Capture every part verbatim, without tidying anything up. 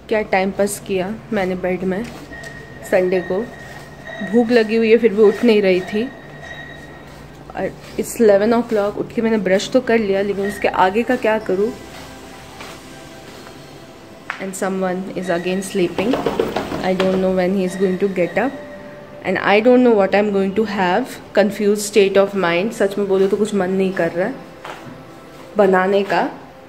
क्या time pass किया मैंने बेड में। संडे को भूख लगी हुई है फिर भी उठ नहीं रही थी। और इट्स इलेवन ओ क्लॉक। उठ के मैंने ब्रश तो कर लिया लेकिन उसके आगे का क्या करूँ। And someone is again sleeping. I don't know when he is going to get up and I don't know what I am going to have. Confuse state of mind. सच में बोलो तो कुछ मन नहीं कर रहा है बनाने का।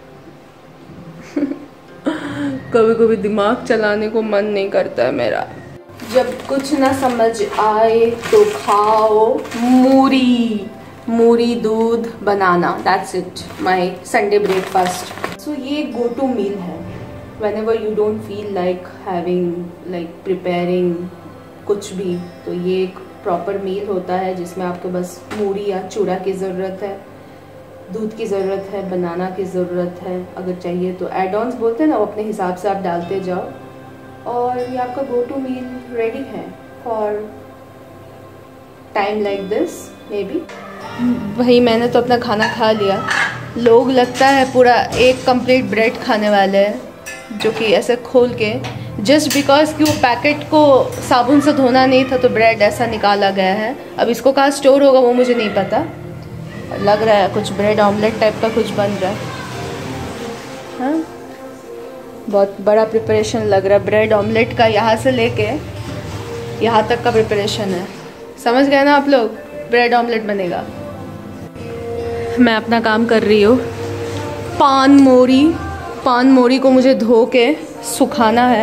कभी कभी दिमाग चलाने को मन नहीं करता है मेरा। जब कुछ ना समझ आए तो खाओ मूरी। मूरी दूध banana, that's it my Sunday breakfast. So ये गो टू मील है whenever you don't feel like having like preparing कुछ भी। तो ये एक प्रॉपर मील होता है जिसमें आपको बस मूरी या चूड़ा की ज़रूरत है, दूध की ज़रूरत है, बनाना की ज़रूरत है। अगर चाहिए तो एड ऑन्स बोलते हैं ना, वो अपने हिसाब से आप डालते जाओ और ये आपका गो टू मील रेडी है for time like this maybe. भाई मैंने तो अपना खाना खा लिया। लोग लगता है पूरा एक कंप्लीट ब्रेड खाने वाले हैं जो कि ऐसे खोल के जस्ट बिकॉज कि वो पैकेट को साबुन से धोना नहीं था तो ब्रेड ऐसा निकाला गया है। अब इसको कहाँ स्टोर होगा वो मुझे नहीं पता। लग रहा है कुछ ब्रेड ऑमलेट टाइप का कुछ बन रहा है। हाँ बहुत बड़ा प्रिपरेशन लग रहा है ब्रेड ऑमलेट का। यहाँ से लेके यहाँ तक का प्रिपरेशन है। समझ गए ना आप लोग, ब्रेड ऑमलेट बनेगा। मैं अपना काम कर रही हूँ। पान मोरी पान मोरी को मुझे धो के सुखाना है।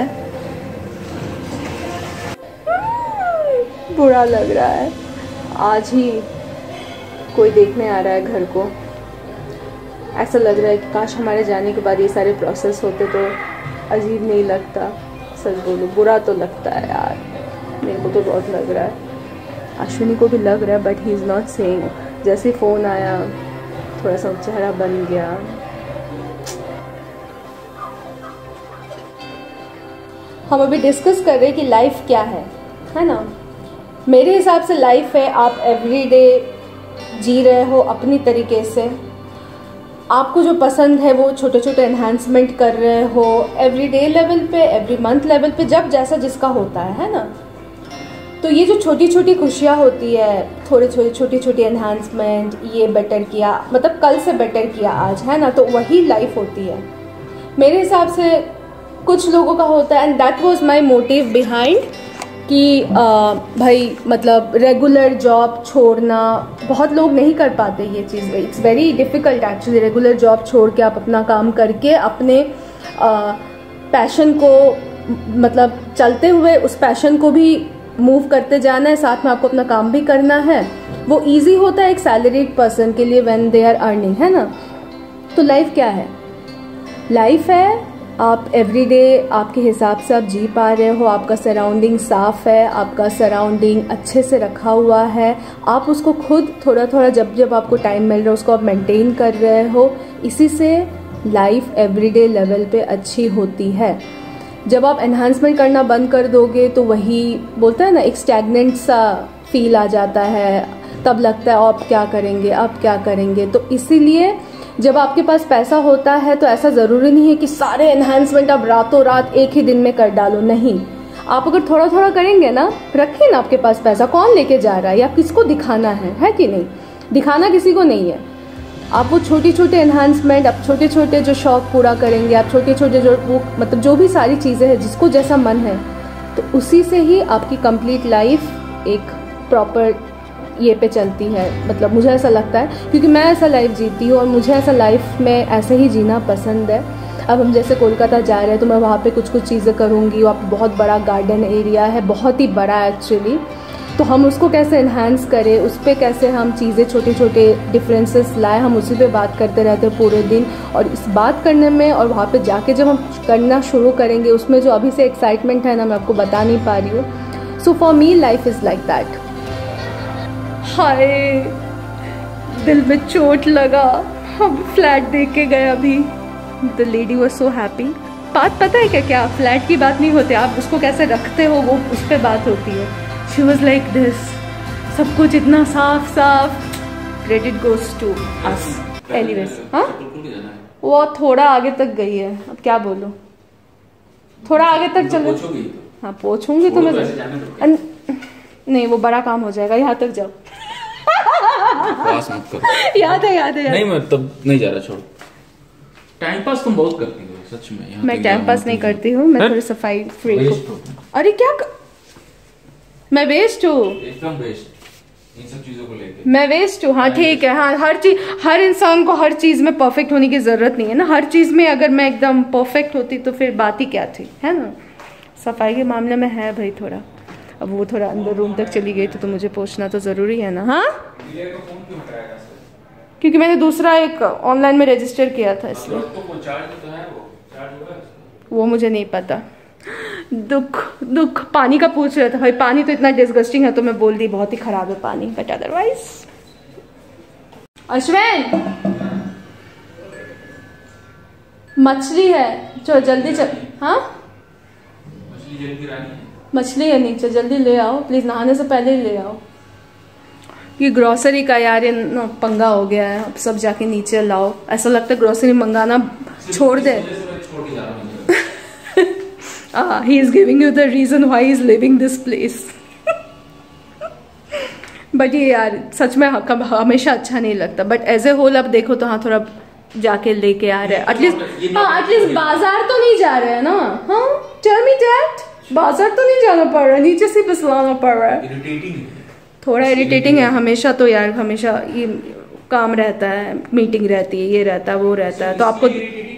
बुरा लग रहा है। आज ही कोई देखने आ रहा है घर को। ऐसा लग रहा है कि काश हमारे जाने के बाद ये सारे प्रोसेस होते तो अजीब नहीं लगता। सच बोलो बुरा तो लगता है यार, मेरे को तो बहुत लग रहा है। अश्विनी को भी लग रहा है but he is not saying. जैसे फ़ोन आया थोड़ा सा चेहरा बन गया। हम अभी डिस्कस कर रहे हैं कि लाइफ क्या है, है ना। मेरे हिसाब से लाइफ है आप एवरीडे जी रहे हो अपनी तरीके से। आपको जो पसंद है वो छोटे छोटे एनहांसमेंट कर रहे हो एवरीडे लेवल पे, एवरी मंथ लेवल पे, जब जैसा जिसका होता है है ना। तो ये जो छोटी छोटी खुशियाँ होती है, थोड़ी थोड़ी छोटी छोटी एनहांसमेंट, ये बेटर किया मतलब कल से बेटर किया आज, है ना, तो वही लाइफ होती है मेरे हिसाब से। कुछ लोगों का होता है and that was my motive behind कि आ, भाई मतलब रेगुलर जॉब छोड़ना। बहुत लोग नहीं कर पाते ये चीज़। It's very difficult actually regular job छोड़ के आप अपना काम करके अपने पैशन को मतलब चलते हुए उस पैशन को भी मूव करते जाना है, साथ में आपको अपना काम भी करना है। वो ईजी होता है एक सैलरीड पर्सन के लिए व्हेन दे आर अर्निंग, है ना। तो लाइफ क्या है? लाइफ है आप एवरीडे आपके हिसाब से आप जी पा रहे हो, आपका सराउंडिंग साफ है, आपका सराउंडिंग अच्छे से रखा हुआ है, आप उसको खुद थोड़ा थोड़ा जब जब आपको टाइम मिल रहा है उसको आप मेंटेन कर रहे हो। इसी से लाइफ एवरीडे लेवल पे अच्छी होती है। जब आप एनहांसमेंट करना बंद कर दोगे तो वही बोलता है ना, एक स्टैग्नेंट सा फील आ जाता है। तब लगता है अब क्या करेंगे अब क्या करेंगे। तो इसीलिए जब आपके पास पैसा होता है तो ऐसा ज़रूरी नहीं है कि सारे एनहांसमेंट आप रातों रात एक ही दिन में कर डालो। नहीं, आप अगर थोड़ा थोड़ा करेंगे ना, रखिए ना आपके पास पैसा, कौन लेके जा रहा है या किसको दिखाना है, है कि नहीं। दिखाना किसी को नहीं है। आप वो छोटी छोटे एनहांसमेंट, आप छोटे छोटे जो शौक पूरा करेंगे, आप छोटे छोटे जो वो मतलब जो भी सारी चीज़ें हैं जिसको जैसा मन है, तो उसी से ही आपकी कंप्लीट लाइफ एक प्रॉपर ये पे चलती है। मतलब मुझे ऐसा लगता है क्योंकि मैं ऐसा लाइफ जीती हूँ और मुझे ऐसा लाइफ में ऐसे ही जीना पसंद है। अब हम जैसे कोलकाता जा रहे हैं तो मैं वहाँ पे कुछ कुछ चीज़ें करूँगी। वहाँ पे बहुत बड़ा गार्डन एरिया है, बहुत ही बड़ा एक्चुअली। तो हम उसको कैसे इन्हांस करें, उस पर कैसे हम चीज़ें छोटे छोटे डिफरेंसेस लाएँ, हम उसी पे बात करते रहते हैं पूरे दिन। और इस बात करने में और वहाँ पे जाके जब हम करना शुरू करेंगे उसमें जो अभी से एक्साइटमेंट है ना, मैं आपको बता नहीं पा रही हूँ। So for me life is like that. हाय दिल में चोट लगा। हम फ्लैट देख के गए अभी। The lady was so happy. बात पता है क्या क्या फ्लैट की बात नहीं होती, आप उसको कैसे रखते हो वो उस पर बात होती है। शी वॉज लाइक दिस, सब कुछ इतना साफ साफ। Credit goes to us. Anyways, हाँ वो थोड़ा आगे तक गई है, अब क्या बोलूं। थोड़ा आगे तक चलो। हाँ पोछूंगी तो मैं अन... नहीं वो बड़ा काम हो जाएगा, यहाँ तक जाओ। पास मत करो। याद है याद है नहीं मैं तब नहीं जा रहा, छोड़। टाइम पास तुम बहुत करती हो सच में। मैं टाइम पास नहीं करती हूँ, मैं थोड़ी सफाई फ्री हूँ। अरे क्या क... मैं वेस्ट हूँ, एकदम वेस्ट इन सब चीजों को लेके। मैं वेस्ट हूँ। हाँ ठीक है। हाँ हर चीज, हर इंसान को हर चीज में परफेक्ट होने की जरूरत नहीं है ना। हर चीज में अगर मैं एकदम परफेक्ट होती तो फिर बात ही क्या थी, है ना। सफाई के मामले में है भाई थोड़ा। अब वो थोड़ा अंदर रूम तक चली गई तो, तो मुझे पूछना तो जरूरी है ना। हाँ क्योंकि मैंने दूसरा एक ऑनलाइन में रजिस्टर किया था इसलिए। वो मुझे नहीं पता। दुख दुख पानी का पूछ रहा था भाई। पानी तो इतना डिस्गस्टिंग है तो मैं बोल दी बहुत ही खराब है पानी, बट अदरवाइज। अश्विन मछली है, चलो जल्दी चल। हाँ मछली जल्दी रानी है। मछली है नीचे, जल्दी ले आओ प्लीज, नहाने से पहले ही ले आओ। ये ग्रोसरी का यार ये पंगा हो गया है, अब सब जाके नीचे लाओ। ऐसा लगता है ग्रोसरी मंगाना छोड़ दे। Ah, he is giving you the reason why he is leaving this place. But ये यार सच में हमेशा अच्छा नहीं लगता, बट एज ए होल अब देखो तो हाँ थोड़ा जाके लेके आ रहे हैं एटलीस्ट। हाँ एटलीस्ट बाजार तो नहीं जा रहे हैं ना। हाँ टेल मी दैट, बाजार तो नहीं जाना पड़ रहा है, नीचे से बस लाना पड़ रहा है। थोड़ा इरिटेटिंग है हमेशा तो यार, हमेशा ये काम रहता है, मीटिंग रहती है, ये रहता है वो रहता है, तो आपको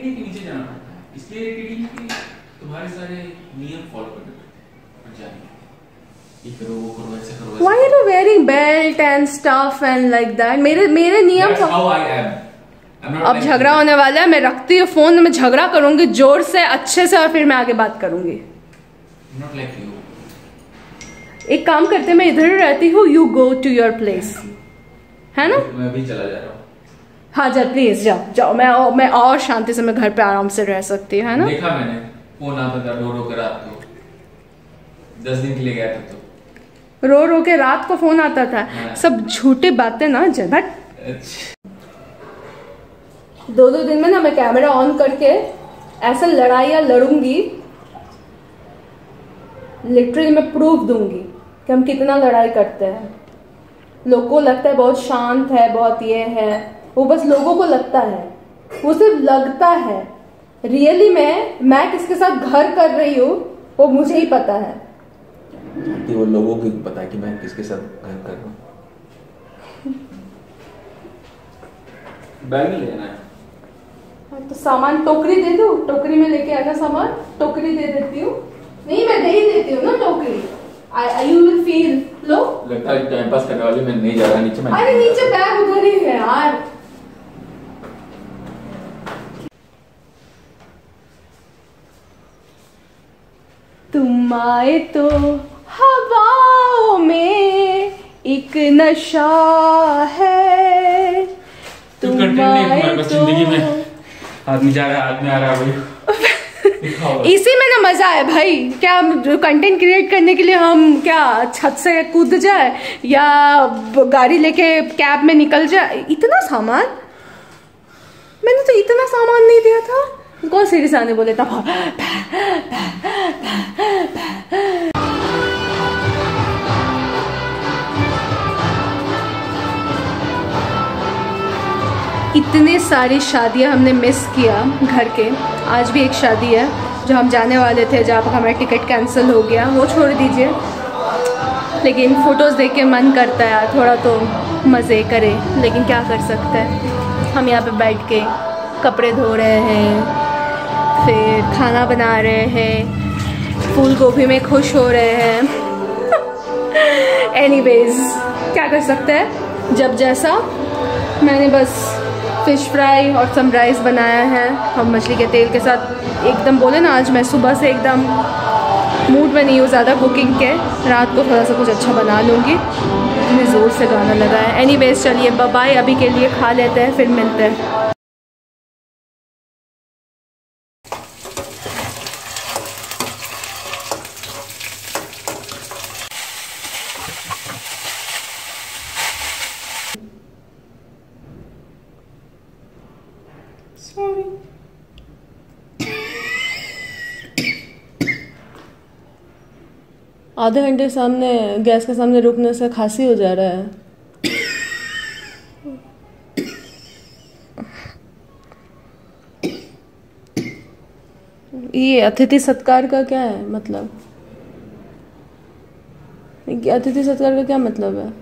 तुम्हारे सारे नियम फॉलो करने पड़ते हैं। ये करो वो करो ऐसे करो। Why are you wearing belt and stuff and like that? मेरे मेरे नियम। That's how I am. अब झगड़ा होने वाला है, मैं रखती हूँ फोन, मैं झगड़ा करूंगी जोर से अच्छे से और फिर मैं आगे बात करूंगी। Not like you. एक काम करते मैं इधर रहती हूँ, you go to your place, है ना। मैं भी चला जा रहा हूँ। हाँ जा प्लीज जाओ जाओ, मैं मैं और शांति से मैं घर पे आराम से रह सकती हूँ, है ना। देखा मैंने फोन आता था रो रो के रात को, दस दिन के लिए गया था तो रो रो के रात को फोन आता था। हाँ। सब झूठी बातें ना जब दो दो दिन में ना मैं कैमरा ऑन करके ऐसा लड़ाइयाँ लड़ूंगी, लिटरली मैं प्रूफ दूंगी कि हम कितना लड़ाई करते हैं। लोगों को लगता है बहुत शांत है, बहुत ये है, वो बस लोगों को लगता है, वो सिर्फ लगता है। रियली में मैं किसके साथ घर कर रही हूँ वो मुझे ही पता है। कि वो लोगों को पता है कि मैं किसके साथ घर कर रहा हूँ। बैग लेना है तो सामान टोकरी दे दो, टोकरी में लेके आना सामान, टोकरी दे देती हूँ। नहीं मैं दे ही देती हूँ ना टोकरी। I you will feel low. लगता है टाइम पास करने वाली मैं नहीं जा रहा नीचे। मैं अरे नीचे बैग उधर ही है यार। तुम आए तो हवाओं में एक नशा है, तुम आए तो जिंदगी में आदमी जा रहा है आदमी आ रहा है इसी में ना मजा है भाई। क्या कंटेंट क्रिएट करने के लिए हम क्या छत से कूद जाए या गाड़ी लेके कैब में निकल जाए। इतना सामान, मैंने तो इतना सामान नहीं दिया था। कौन सीढ़ी से आने बोले था। इतने सारी शादियां हमने मिस किया घर के। आज भी एक शादी है जो हम जाने वाले थे, जहाँ पर हमारा टिकट कैंसिल हो गया, वो छोड़ दीजिए। लेकिन फ़ोटोज़ देख के मन करता है यार थोड़ा तो मज़े करें, लेकिन क्या कर सकते हैं। हम यहाँ पे बैठ के कपड़े धो रहे हैं, फिर खाना बना रहे हैं, फूल गोभी में खुश हो रहे हैं। एनीवेज क्या कर सकते हैं, जब जैसा। मैंने बस फ़िश फ्राई और सम राइस बनाया है हम मछली के तेल के साथ। एकदम बोले ना आज मैं सुबह से एकदम मूड में नहीं हूँ ज़्यादा कुकिंग के। रात को थोड़ा सा कुछ अच्छा बना लूँगी। इतने ज़ोर से गाना लगा है। एनीवेज चलिए बाय बाय, अभी के लिए खा लेते हैं फिर मिलते हैं। Sorry. आधे घंटे सामने गैस के सामने रुकने से खांसी हो जा रहा है। ये अतिथि सत्कार का क्या है मतलब? अतिथि सत्कार का क्या मतलब है?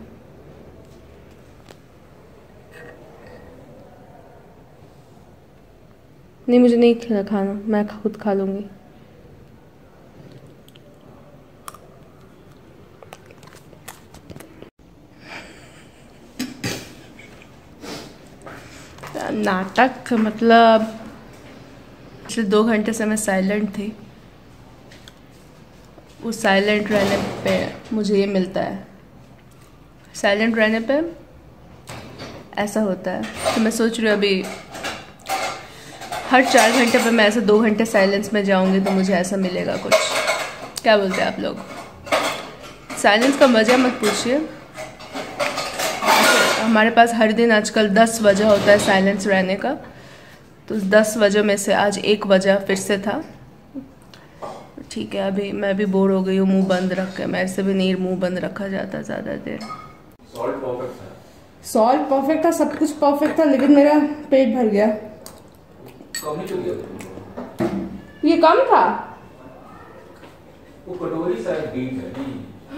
नहीं, मुझे नहीं खाना खाना, मैं खुद खा लूंगी। नाटक मतलब पिछले दो घंटे से मैं साइलेंट थी। उस साइलेंट रहने पे मुझे ये मिलता है। साइलेंट रहने पे ऐसा होता है। तो मैं सोच रही हूँ अभी हर चार घंटे पे मैं ऐसे दो घंटे साइलेंस में जाऊंगी तो मुझे ऐसा मिलेगा कुछ। क्या बोलते हैं आप लोग? साइलेंस का मज़ा मत पूछिए। हमारे पास हर दिन आजकल दस वजह होता है साइलेंस रहने का, तो दस वजह में से आज एक वजह फिर से था। ठीक है, अभी मैं भी बोर हो गई हूँ मुंह बंद रख के। मेरे से भी नहीं मुंह बंद रखा जाता ज़्यादा देर। सॉल्ट परफेक्ट था। सॉल्ट परफेक्ट था, सब कुछ परफेक्ट था, लेकिन मेरा पेट भर गया। कम ही तो दिया। ये कम था। वो कटोरी शायद बीट है।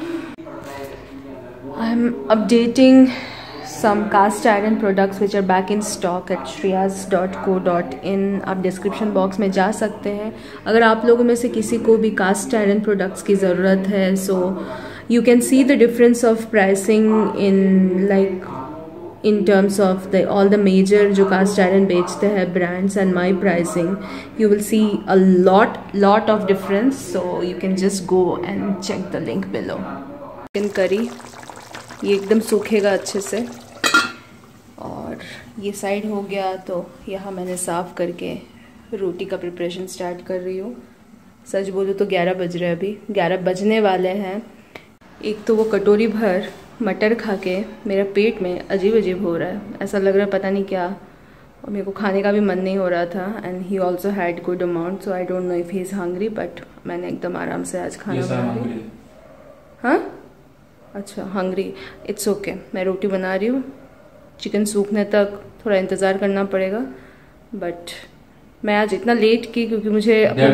I am updating some cast iron products which are back in stock at shreyas dot co dot in। आप डिस्क्रिप्शन बॉक्स में जा सकते हैं। अगर आप लोगों में से किसी को भी कास्ट आयरन प्रोडक्ट्स की ज़रूरत है, so you can see the difference of pricing in like in terms of the all the major जो कास्ट आयरन बेचते हैं brands and my pricing, you will see a lot lot of difference, so you can just go and check the link below। Chicken curry ये एकदम सूखेगा अच्छे से, और ये side हो गया तो यहाँ मैंने साफ़ करके रोटी का प्रिपरेशन स्टार्ट कर रही हूँ। सच बोलूँ तो ग्यारह बज रहे हैं, अभी ग्यारह बजने वाले हैं। एक तो वो कटोरी भर मटर खा के मेरा पेट में अजीब अजीब हो रहा है, ऐसा लग रहा है पता नहीं क्या, और मेरे को खाने का भी मन नहीं हो रहा था। And he also had good amount, so I don't know if he is hungry, but मैंने एकदम आराम से आज खाना बना लिया। हाँ अच्छा, हंग्री, इट्स ओके। मैं रोटी बना रही हूँ, चिकन सूखने तक थोड़ा इंतज़ार करना पड़ेगा, बट मैं आज इतना लेट की क्योंकि मुझे अपने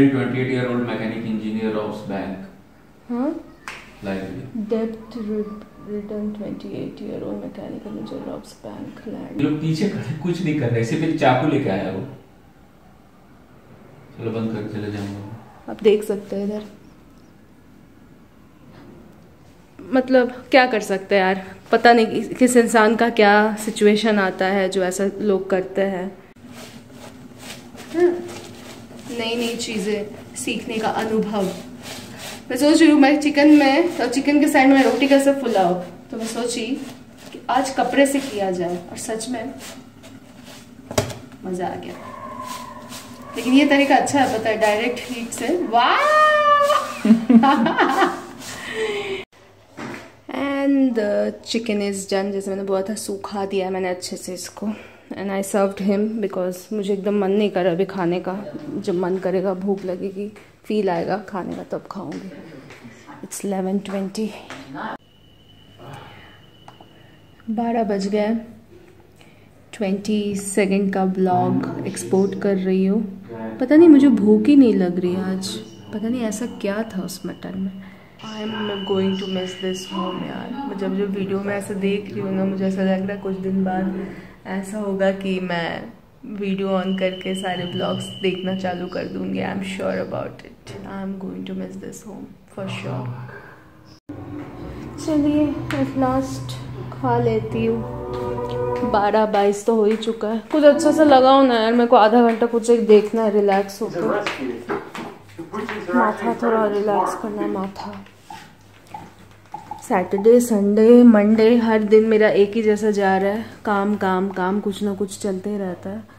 डेप्थ रिटर्न अट्ठाईस year old mechanical engineer of bank land. लोग पीछे खड़े कुछ नहीं कर रहे, सिर्फ एक चाकू लेके आया वो। चलो बंद कर, चले जाऊंगा। आप देख सकते हैं इधर, मतलब क्या कर सकते हैं यार, पता नहीं किस इंसान का क्या सिचुएशन आता है जो ऐसा लोग करते हैं। नई नई चीज़ें सीखने का अनुभव। मैं सोच रही हूँ मैं चिकन में, तो चिकन के साइड में रोटी कैसे फुलाओ, तो मैं सोची कि आज कपड़े से किया जाए, और सच में मज़ा आ गया। लेकिन ये तरीका अच्छा है, पता है, डायरेक्ट हीट से। वाह एंड चिकन इज़ डन। जैसे मैंने बोला था, सूखा दिया मैंने अच्छे से इसको, and I served him because मुझे एकदम मन नहीं कर रहा अभी खाने का। जब मन करेगा, भूख लगेगी, फील आएगा खाने का, तब खाऊंगी। इट्स इलेवन ट्वेंटी, बारह बज गए। ट्वेंटी सेकेंड का ब्लॉग एक्सपोर्ट कर रही हूँ। पता नहीं मुझे भूख ही नहीं लग रही आज, पता नहीं ऐसा क्या था उस मटन में। I am going to miss this home यार। जब जब वीडियो में ऐसा देख रही हूँ ना, मुझे ऐसा लग रहा है कुछ दिन बाद ऐसा होगा कि मैं वीडियो ऑन करके सारे ब्लॉग्स देखना चालू कर दूंगी। I am sure about it, I am going to miss this home for sure. चलिए एट लास्ट खा लेती हूँ। बारह बाईस तो हो ही चुका है। कुछ अच्छा सा लगाओ ना यार, मेरे को आधा घंटा कुछ एक देखना है, रिलैक्स होकर। माथा थोड़ा रिलैक्स करना है, माथा। सैटरडे संडे मंडे हर दिन मेरा एक ही जैसा जा रहा है, काम काम काम, कुछ ना कुछ चलते ही रहता है।